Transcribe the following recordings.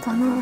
Панове.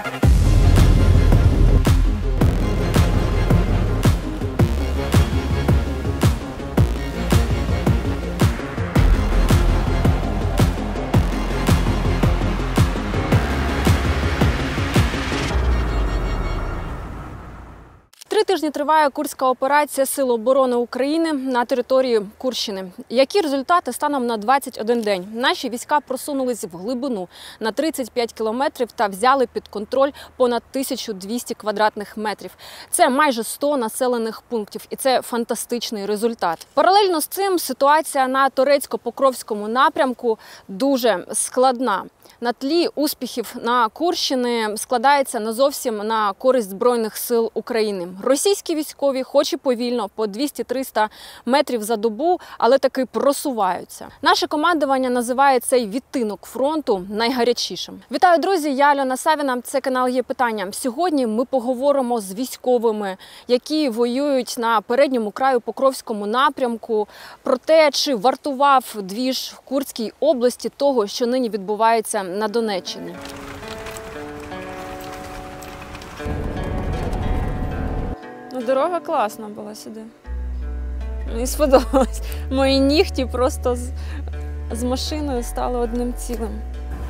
Три тижні триває Курська операція Сил оборони України на території Курщини. Які результати станом на 21 день? Наші війська просунулись в глибину на 35 кілометрів та взяли під контроль понад 1200 квадратних метрів. Це майже 100 населених пунктів, і це фантастичний результат. Паралельно з цим ситуація на Торецько-Покровському напрямку дуже складна. На тлі успіхів на Курщині складається не зовсім на користь Збройних сил України. Російські військові, хоч і повільно, по 200-300 метрів за добу, але таки просуваються. Наше командування називає цей відтинок фронту найгарячішим. Вітаю, друзі! Я Альона Савіна, це канал «Є питання». Сьогодні ми поговоримо з військовими, які воюють на передньому краю Покровському напрямку, про те, чи вартував двіж в Курській області того, що нині відбувається на Донеччині. Дорога класна була сюди. Мені сподобалось. Мої нігті просто з машиною стали одним цілим.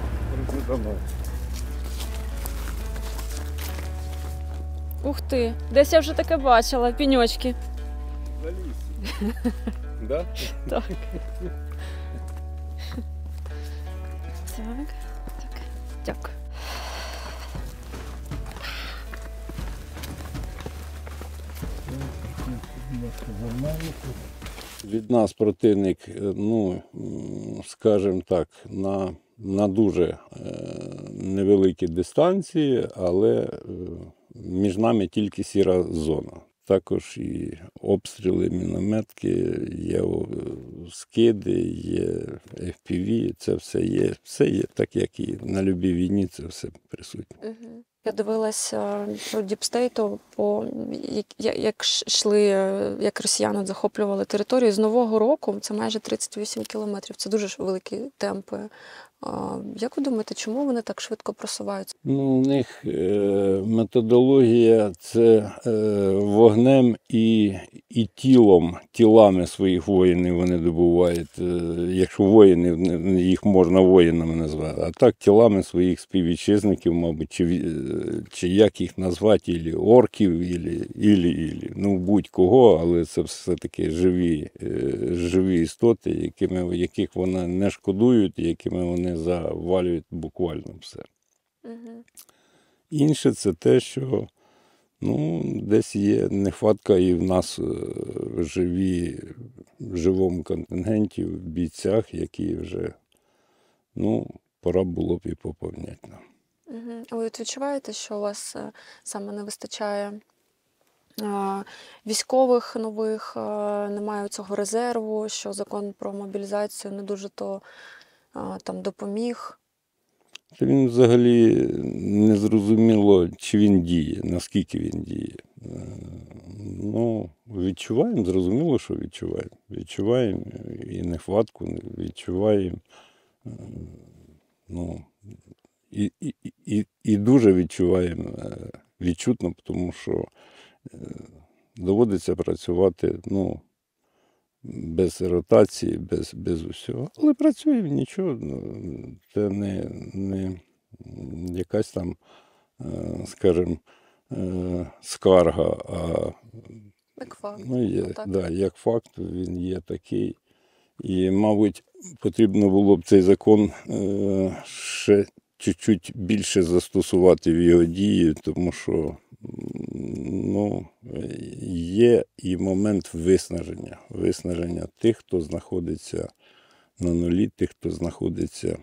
Ух ти, десь я вже таке бачила, піньочки. На лісі. Да? Так. Так. Дякую. Від нас противник, скажімо так, на дуже невеликій дистанції, але між нами тільки сіра зона. Також і обстріли, мінометки, є скиди, є FPV, це все є. Все є, так як і на любій війні, це все присутнє. Я дивилася про Діпстейту, як росіяни захоплювали територію. З Нового року це майже 38 кілометрів. Це дуже великі темпи. Як ви думаєте, чому вони так швидко просуваються? У них методологія – це вогнем і тілами своїх воїнів вони добувають. Якщо воїни, їх можна воїнами назвати, а так тілами своїх співвітчизників, мабуть, чи як їх назвати, ілі орків, ілі, будь-кого, але це все-таки живі істоти, яких вони не шкодують, якими вони завалюють буквально все. Інше – це те, що десь є нехватка і в нас в живому контингенті, в бійцях, які вже, пора було б і поповняти нам. Ви відчуваєте, що у вас саме не вистачає військових нових, немає цього резерву, що закон про мобілізацію не дуже допоміг? Він взагалі не зрозуміло, чи він діє, наскільки він діє. Відчуваємо, зрозуміло, що відчуваємо. Відчуваємо і нехватку, відчуваємо, і дуже відчуваємо відчутно, тому що доводиться працювати, без ротації, без усього. Але працюємо, нічого. Це не якась там, скажімо, скарга, а як факт. Як факт, він є такий. І, мабуть, потрібно було б цей закон ще чуть-чуть більше застосувати в його дії, тому що є і момент виснаження тих, хто знаходиться на нулі, тих, хто знаходиться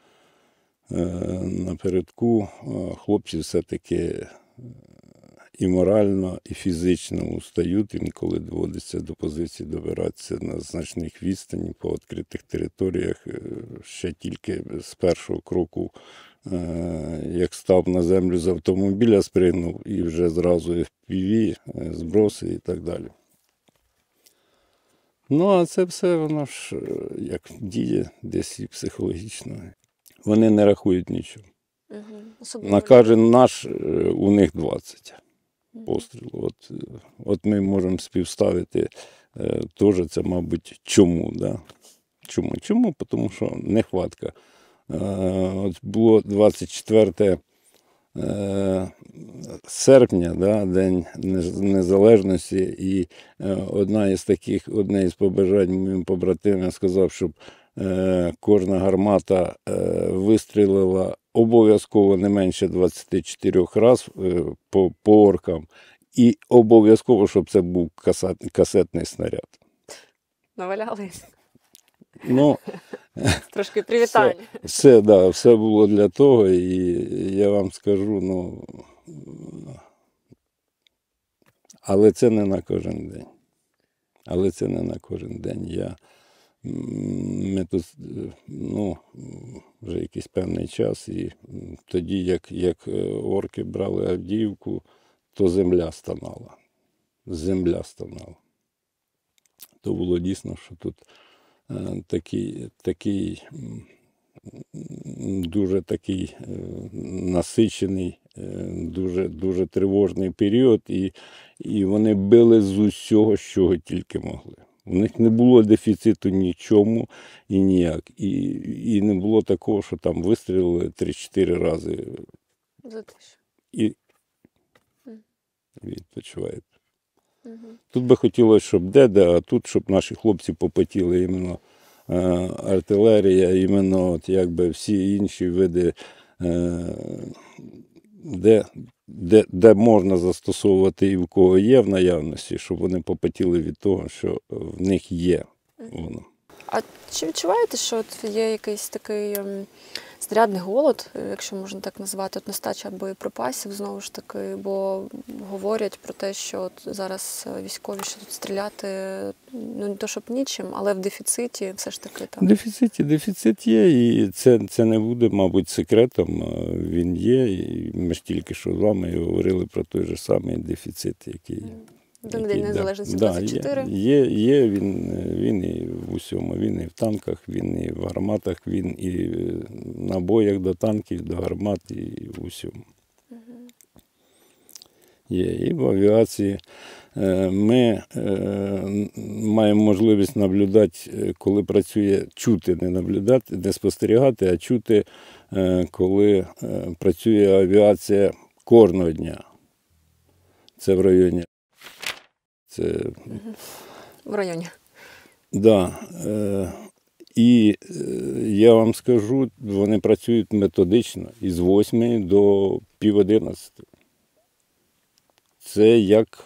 напередку. Хлопці все-таки і морально, і фізично устають, інколи доводиться до позиції добиратися на значних відстані по відкритих територіях. Ще тільки з першого кроку, як став на землю з автомобіля, спригнув, і вже зразу FPV, зброси і так далі. А це все, воно ж як діє десь і психологічно. Вони не рахують нічого. На кожен наш у них 20 пострілів. От ми можемо співставити теж це, мабуть, чому. Да? Чому? Тому що нехватка. От було 24 серпня, да, День Незалежності, і одне із побажань моїм побратимам сказав, щоб кожна гармата вистрілила обов'язково не менше 24 разів по оркам, і обов'язково, щоб це був касетний снаряд. Навалялись. Ну, трошки привітання. Все було для того, і я вам скажу, але це не на кожен день. Ми тут, вже якийсь певний час, і тоді, як орки брали Авдіївку, то земля стонала. То було дійсно, що тут такий дуже такий насичений, дуже тривожний період, і вони били з усього, з чого тільки могли. У них не було дефіциту нічому і ніяк. І не було такого, що там вистрілили 3-4 рази і відпочивають. Тут би хотілося, щоб а тут, щоб наші хлопці попотіли іменно артилерія, іменно всі інші види, де можна застосовувати і в кого є в наявності, щоб вони попотіли від того, що в них є воно. А чи відчуваєте, що є якийсь такий снарядний голод, якщо можна так назвати, нестача боєприпасів, знову ж таки, бо говорять про те, що зараз військові ще тут стріляти, не то щоб нічим, але в дефіциті все ж таки там. Дефіцит є, і це не буде, мабуть, секретом, він є, і ми ж тільки що з вами говорили про той же самий дефіцит, який... День Незалежності 24. Є він і в усьому. Він і в танках, він і в гарматах, він і в набоях до танків, до гармат, і в усьому. Є. І в авіації ми маємо можливість наблюдати, коли працює, чути, не наблюдати, не спостерігати, а чути, коли працює авіація кожного дня. Це в районі. В районі. Да. І я вам скажу, вони працюють методично із 8 до 10:30. Це як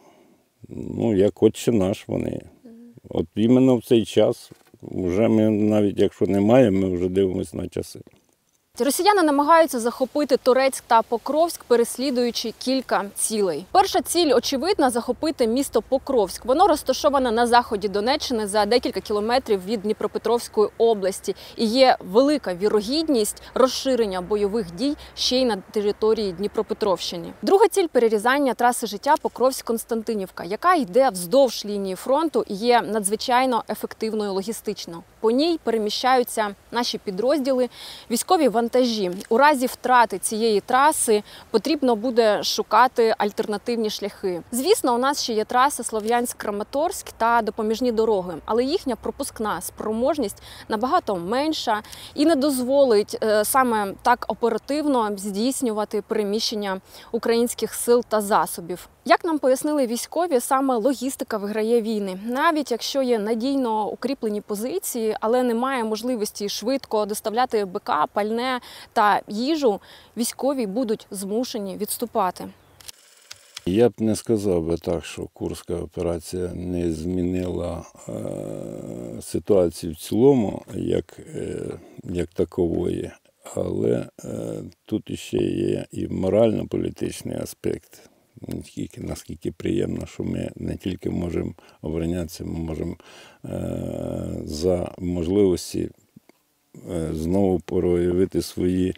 Отче наш вони. От іменно в цей час, вже ми навіть якщо не маємо, ми вже дивимося на часи. Росіяни намагаються захопити Торецьк та Покровськ, переслідуючи кілька цілей. Перша ціль, очевидна, захопити місто Покровськ. Воно розташоване на заході Донеччини за декілька кілометрів від Дніпропетровської області. І є велика вірогідність розширення бойових дій ще й на території Дніпропетровщини. Друга ціль – перерізання траси життя Покровськ-Константинівка, яка йде вздовж лінії фронту і є надзвичайно ефективною логістично. По ній переміщаються наші підрозділи, військові вантажі. У разі втрати цієї траси потрібно буде шукати альтернативні шляхи. Звісно, у нас ще є траси Слов'янськ-Краматорськ та допоміжні дороги, але їхня пропускна спроможність набагато менша і не дозволить саме так оперативно здійснювати переміщення українських сил та засобів. Як нам пояснили військові, саме логістика виграє війни. Навіть якщо є надійно укріплені позиції, але немає можливості швидко доставляти БК, пальне та їжу, військові будуть змушені відступати. Я б не сказав би так, що Курська операція не змінила ситуацію в цілому, як такової, але тут ще є і морально-політичний аспект. Наскільки приємно, що ми не тільки можемо оборонятися, ми можемо за можливості знову проявити свої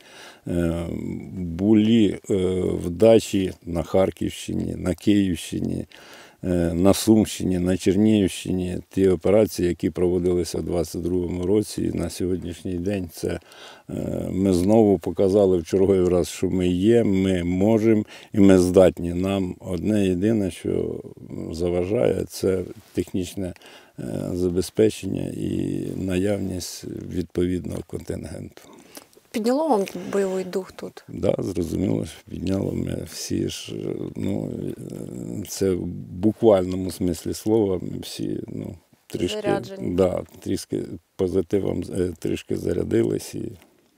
вдачі на Харківщині, на Київщині, на Сумщині, на Чернігівщині, ті операції, які проводилися в 2022 році, і на сьогоднішній день це ми знову показали в черговий раз, що ми є, ми можемо і ми здатні. Нам одне єдине, що заважає, це технічне забезпечення і наявність відповідного контингенту. Підняло вам бойовий дух тут? Так, да, зрозуміло, що підняло. Ми всі ж, це в буквальному смислі слова, ми всі трішки, заряджені. Да, трішки позитивом трішки зарядились. І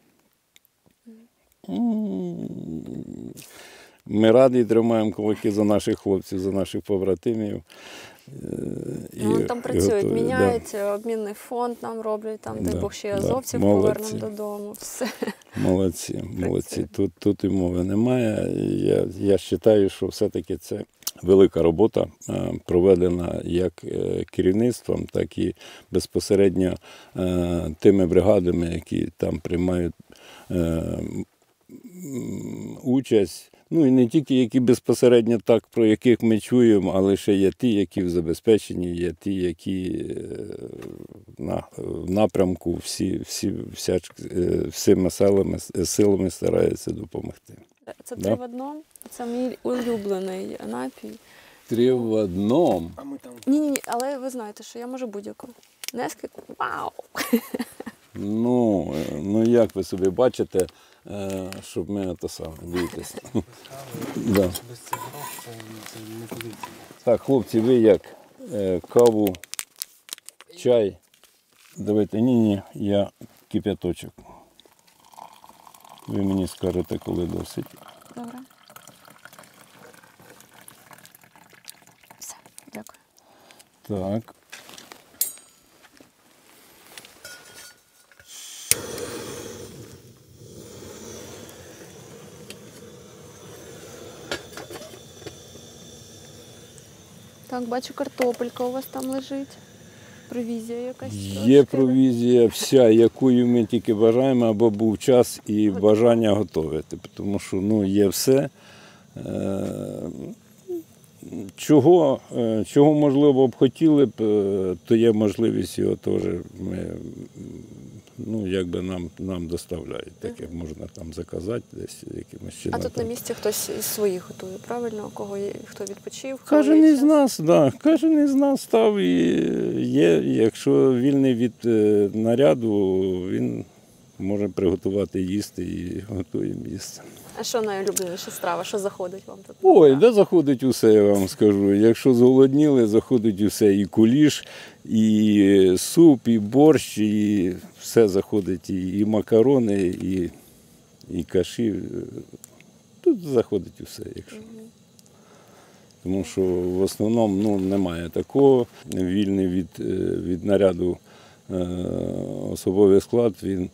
ми раді тримаємо кулаки за наших хлопців, за наших побратимів. Вони там працюють, міняють, обмінний фонд нам роблять, дай Бог ще азовців повернемо додому. Все. Молодці. Тут і мови немає. Я вважаю, що все-таки це велика робота, проведена як керівництвом, так і безпосередньо тими бригадами, які там приймають участь. Ну і не тільки які безпосередньо так, про яких ми чуємо, але ще є ті, які в забезпеченні, є ті, які в напрямку всіма силами стараються допомогти. Це 3 в одному? Це мій улюблений напій. 3 в одному? Ні, але ви знаєте, що я можу будь-яку. Несквік, вау! Ну як ви собі бачите, щоб ми те саме, дивитися. Да. Так, хлопці, ви як? Каву, чай? Давайте, ні, я кип'яточок. Ви мені скажете, коли досить. Добре. Все, дякую. Так. Так, бачу, картопелька у вас там лежить. Провізія якась. Є провізія вся, якою ми тільки бажаємо, або був час і бажання готувати. Тому що є все. Чого можливо б хотіли б, то є можливість його теж якби нам доставляють. Таке можна там заказати десь якимось чином. А тут на місці хтось із своїх готує, правильно? Хто відпочив? Кожен із нас, кожен із нас став і є, якщо вільний від наряду, він може приготувати їсти і готуємо їсти. А що найулюбленіша страва? Що заходить вам тут? Ой, де заходить усе, я вам скажу. Якщо зголодніли, заходить усе. І куліш, і суп, і борщ, і все заходить. І макарони, і каші. Тут заходить усе, якщо. Тому що в основному немає такого. Вільний від наряду особовий склад, він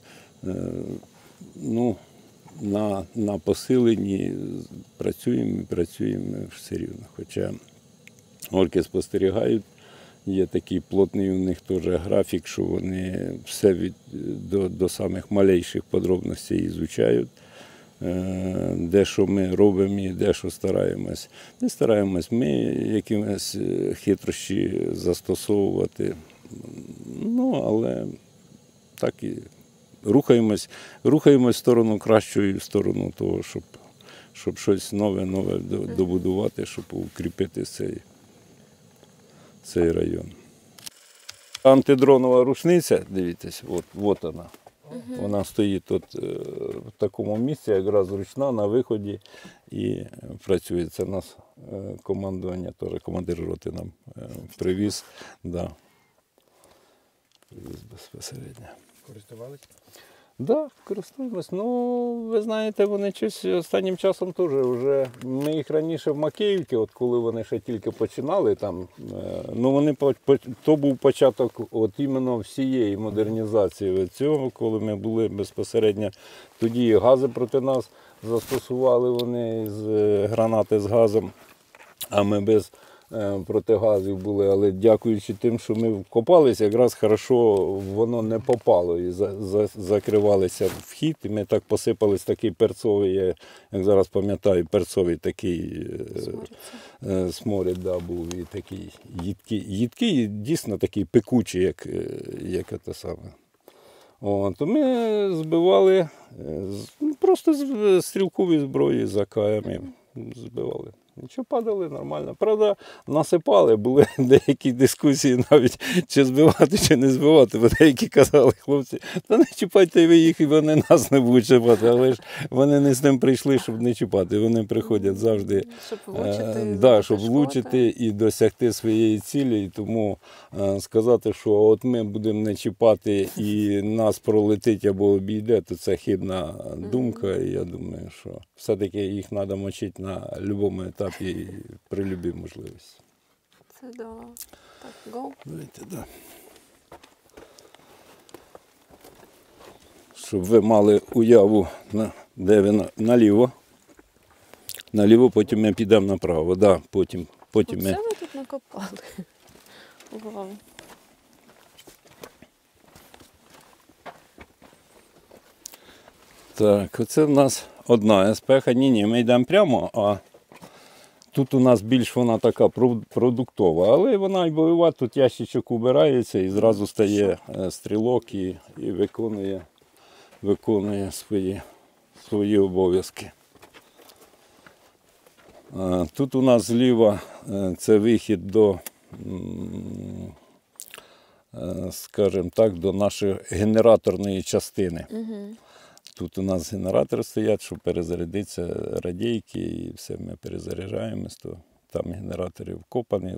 на посиленні працюємо все рівно. Хоча орки спостерігають, є такий плотний у них теж графік, що вони все до самих малейших подробностей ізучають. Де що ми робимо і де що стараємось. Не стараємось ми якимось хитрощі застосовувати, але так і рухаємось в сторону кращої, в сторону того, щоб щось нове добудувати, щоб укріпити цей район. Антидронова рушниця, дивіться, от вона. Вона стоїть тут в такому місці, якраз ручна, на виході і працює. Це нас командування, теж командир роти нам привіз. Да. Привіз безпосередньо. Користувались? Так, користуємось. Ви знаєте, вони щось останнім часом теж вже. Ми їх раніше в Макеївці, от коли вони ще тільки починали там, то був початок от іменно всієї модернізації від цього, коли ми були безпосередньо, тоді і гази проти нас застосували вони з гранати з газом, а ми без протигазів були, але дякуючи тим, що ми вкопалися, якраз хорошо воно не попало і закривалися вхід, і ми так посипались, такий перцовий, я, як зараз пам'ятаю, перцовий такий сморід, да, був і такий їдкий, дійсно такий пекучий, як це саме. То ми збивали просто з стрілкової зброї за КМ збивали. Нічого, падали нормально. Правда, насипали, були деякі дискусії навіть, чи збивати, чи не збивати, бо деякі казали, хлопці, та не чіпайте ви їх, і вони нас не будуть чіпати. Але ж вони не з ним прийшли, щоб не чіпати. Вони приходять завжди, щоб влучити і досягти своєї цілі. І тому сказати, що от ми будемо не чіпати і нас пролетить або обійде, то це хибна думка. І я думаю, що все-таки їх треба мочити на будь-якому етапі і при будь-якій можливості. Це да. Так, go. Давайте, да. Щоб ви мали уяву, де ви наліво. Наліво, потім ми підемо направо. Да, потім Оце ми... ви тут накопали. Вау. Так, оце в нас одна СПХ. Ні, ми йдемо прямо, а тут у нас більш вона така продуктова, але вона й бойова, тут ящичок убирається і зразу стає стрілок і виконує свої обов'язки. Тут у нас зліва це вихід до, скажімо так, до нашої генераторної частини. Тут у нас генератори стоять, щоб перезарядитися радійки, і все ми перезаряджаємось. Там генератори вкопані,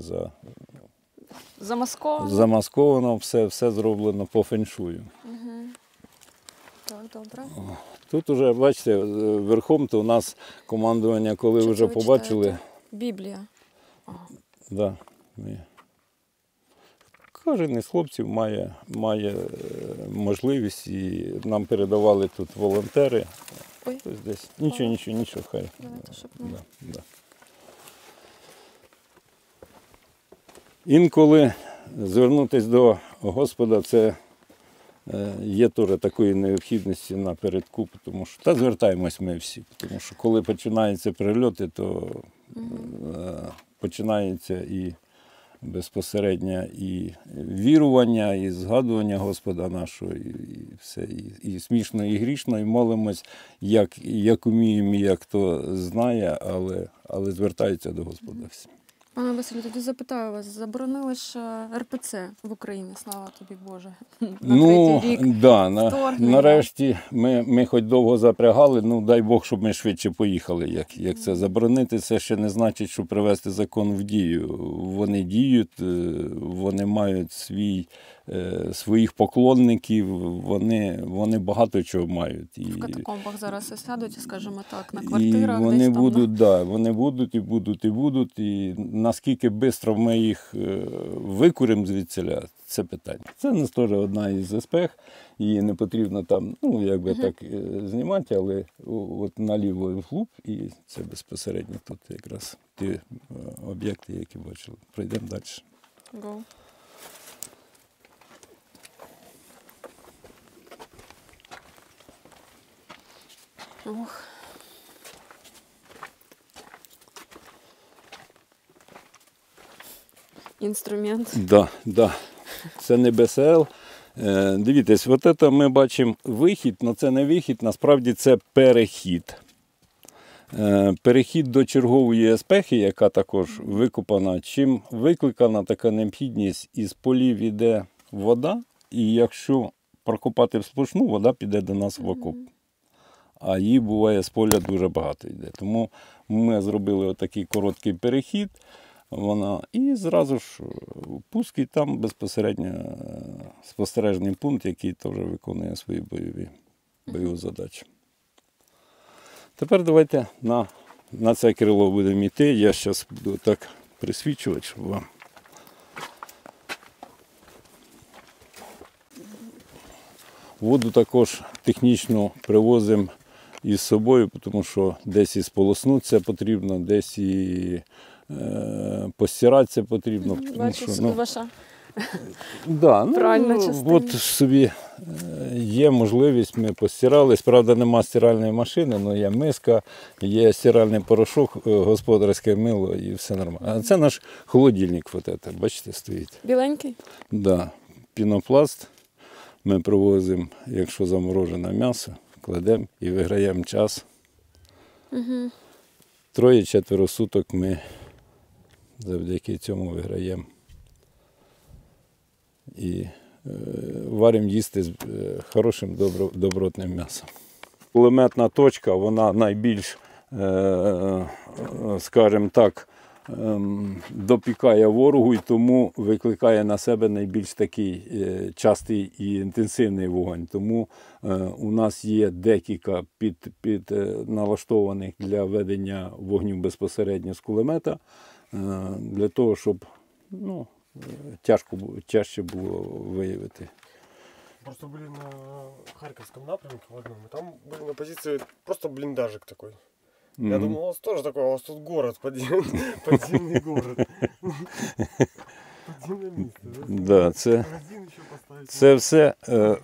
замасковано, все зроблено по феншую. Так, добре. Тут вже, бачите, верхом то у нас командування, коли Що вже це ви побачили. читаєте? Біблія. Ага. Да, кожен із хлопців має можливість, і нам передавали тут волонтери. Ой. Ось десь. Нічого, хай. Давайте, щоб не... Да. Інколи звернутися до Господа, це є теж такої необхідності напередку, тому що та звертаємось ми всі, тому що коли починаються прильоти, то починається і безпосередньо і вірування, і згадування Господа нашого, і все, і смішно, і грішно, і молимось, як уміємо, і як хто знає, але звертаються до Господа всі. Пане Василю, тоді запитаю вас, заборонили ж РПЦ в Україні, слава тобі Боже, на третій рік нарешті ми хоч довго запрягали, дай Бог, щоб ми швидше поїхали. Як це заборонити, це ще не значить, що привести закон в дію. Вони діють, вони мають своїх поклонників, вони багато чого мають. В катакомбах зараз сядуть, скажімо так, на квартирах. І вони десь будуть, вони будуть, і наскільки швидко ми їх викуримо звідсіля, це питання. Це у нас теж одна із СПХ, її не потрібно там, так знімати, але от наліво і вглуб, і це безпосередньо тут якраз ті об'єкти, які бачили. Пройдемо далі. Go. Ох. Інструмент. Да. Це не БСЛ. Дивіться, от це ми бачимо вихід, але це не вихід, насправді це перехід. Перехід до чергової СПХ, яка також викопана, чим викликана така необхідність, із полів йде вода, і якщо прокопати всплошну, вода піде до нас в окоп. А її буває з поля дуже багато йде. Тому ми зробили отакий короткий перехід, і зразу ж пуск, і там безпосередньо спостережний пункт, який теж виконує свої бойові задачі. Тепер давайте на це крило будемо йти. Я зараз буду так присвічувати, щоб вам. Воду також технічно привозимо із собою, тому що десь і сполоснутися потрібно, десь і постиратися потрібно. Бачу, собі ваша Да, пральна частина. от собі є можливість, ми постирались. Правда, нема стиральної машини, але є миска, є стиральний порошок, господарське мило і все нормально. А це наш холодильник, бачите, стоїть. Біленький? Да, пінопласт. Ми привозимо, якщо заморожене м'ясо, кладемо і виграємо час. 3-4 суток ми завдяки цьому виграємо. І варимо їсти з хорошим добротним м'ясом. Кулеметна точка, вона найбільш, скажімо так, допікає ворогу і тому викликає на себе найбільш такий частий і інтенсивний вогонь. Тому у нас є декілька налаштованих для ведення вогню безпосередньо з кулемета, для того, щоб тяжче було виявити. Просто были на Харьковском напрямке в одном, и там были на позиции просто блиндажик такой. Я думал, у вас тоже такой, а у вас тут город, подземный город. Подземное место. Да, Магазин еще поставить. це все,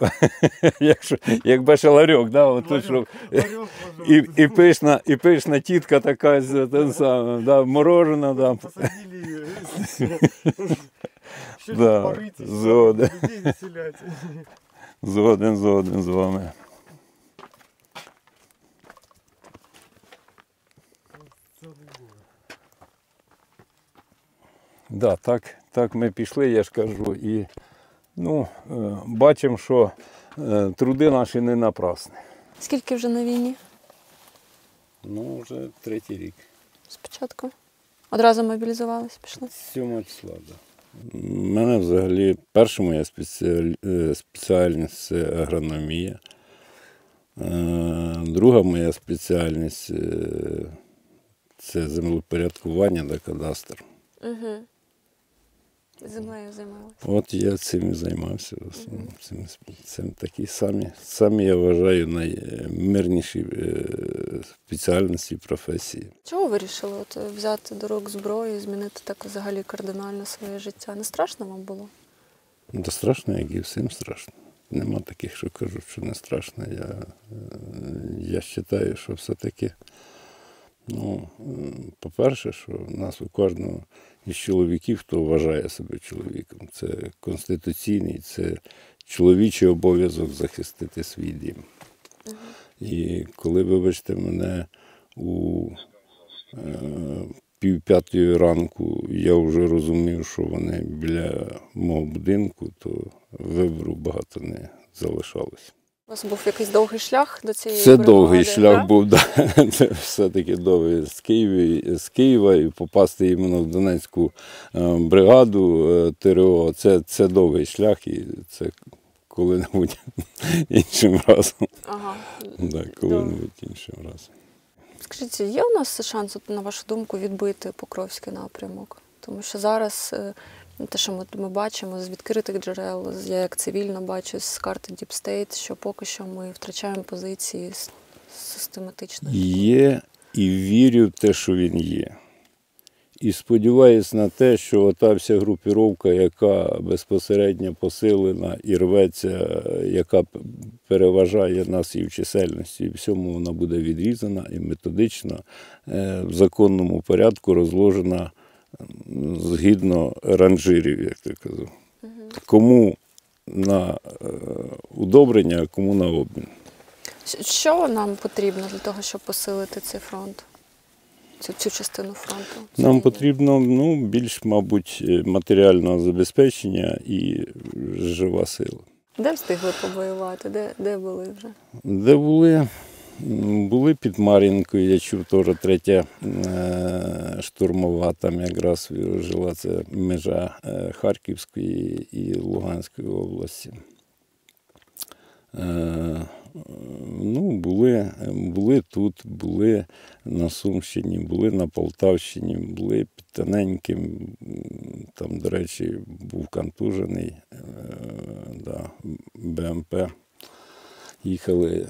як бешаларьок, да, отут, щоб і пишна тітка така, да, морожена, да. Посадили, еще Да, порыть, згоден. людей заселять. Згоден з вами. Да, так ми пішли, я ж кажу, і бачимо, що труди наші не напрасні. Скільки вже на війні? Вже 3-й рік. Спочатку? Одразу мобілізувались, пішли? 7 числа, так. Да. У мене взагалі перша моя спеціальність – це агрономія. Друга моя спеціальність – це землепорядкування та кадастр. Угу. Землею займалися. От я цим і займався. Це такі самі, я вважаю, наймирніші спеціальності і професії. Чого ви вирішили взяти до рук зброю і змінити так взагалі кардинально своє життя? Не страшно вам було? Да страшно, як і всім страшно. Нема таких, що кажуть, що не страшно. Я вважаю, що все-таки, по-перше, що у нас у кожного із чоловіків, хто вважає себе чоловіком, це конституційний, це чоловічий обов'язок захистити свій дім. І коли, вибачте мене, у 4:30 ранку я вже розумів, що вони біля мого будинку, то вибору багато не залишалося. У вас був якийсь довгий шлях до цієї Це бригади, довгий шлях так? був, да. Це все-таки довгий з Києва і попасти іменно в Донецьку бригаду ТРО. Це довгий шлях і це коли-небудь іншим разом. Ага. Да, коли-небудь іншим разом. Скажіть, є у нас шанс, на вашу думку, відбити Покровський напрямок? Тому що зараз те, що ми бачимо з відкритих джерел, я як цивільно бачу з карти Deep State, що поки що ми втрачаємо позиції систематично. Є і вірю в те, що він є. І сподіваюся на те, що ота вся групіровка, яка безпосередньо посилена і рветься, яка переважає нас і в чисельності, і всьому, вона буде відрізана і методично в законному порядку розложена згідно ранжирів, як ти казав. Кому на удобрення, а кому на обмін. Що нам потрібно для того, щоб посилити цей фронт? Цю частину фронту? Нам потрібно більш, мабуть, матеріального забезпечення і жива сила. Де встигли побоювати? Де були вже? Де були? Були під Мар'їнкою, я чув, теж 3-я штурмова, там якраз жила це межа Харківської і Луганської області. Були тут, були на Сумщині, були на Полтавщині, були під Тоненьким, там, до речі, був контужений, БМП. Їхали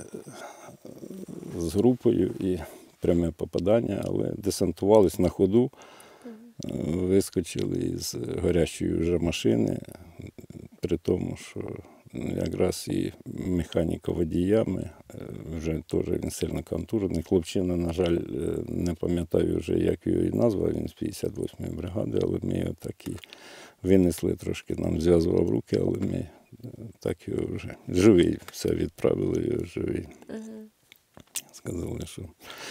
з групою і пряме попадання, але десантувались на ходу, вискочили із горящої вже машини, при тому, що якраз і механіка водіями, вже теж він сильно контужений. Хлопчина, на жаль, не пам'ятаю вже, як його і назва, він з 58-ї бригади, але ми його так і винесли трошки, нам зв'язував руки, але ми так його вже живий, все відправили його живий. Сказали, що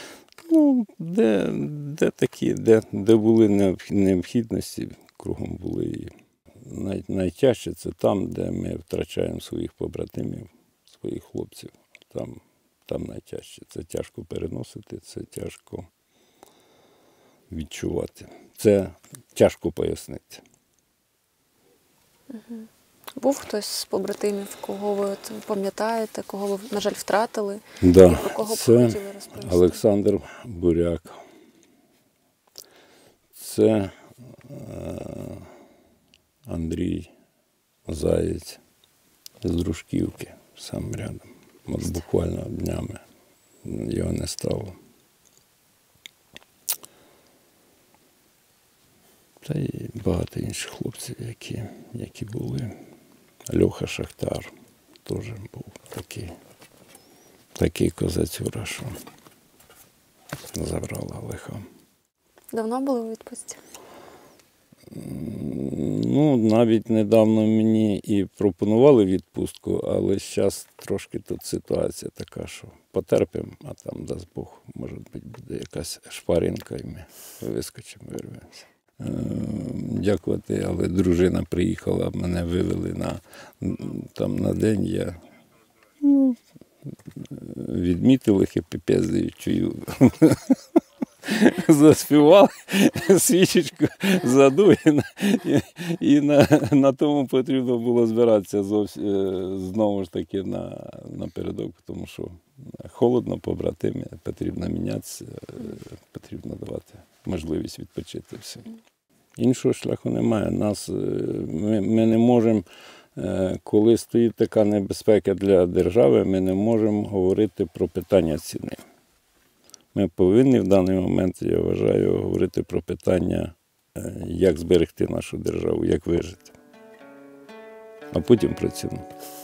де такі, де були необхідності, кругом були. І найтяжче це там, де ми втрачаємо своїх побратимів, своїх хлопців. Там найтяжче. Це тяжко переносити, це тяжко відчувати. Це тяжко пояснити. Був хтось з побратимів, кого ви пам'ятаєте, кого ви, на жаль, втратили? Да, І про кого б це хотіли розповісти? Олександр Буряк. Це Андрій Заєць з Дружківки, сам рядом. От буквально днями його не стало. Та й багато інших хлопців, які були. Льоха Шахтар теж був такий козацюра, що забрала лиха. Давно були у відпустці? Навіть недавно мені і пропонували відпустку, але зараз трошки тут ситуація така, що потерпимо, а там, дасть Бог, може бути, буде якась шпаринка, і ми вискочимо, вирвемося. Дякувати, але дружина приїхала, мене вивели на день, я відмітили хеппі-пезди, чую. Заспівали, свічечку задув, і на тому потрібно було збиратися знову ж таки напередок, тому що холодно, побратимі, потрібно мінятися, потрібно давати можливість відпочити всім. Іншого шляху немає. Ми не можемо, коли стоїть така небезпека для держави, ми не можемо говорити про питання ціни. Ми повинні в даний момент, я вважаю, говорити про питання, як зберегти нашу державу, як вижити. А потім про ціну.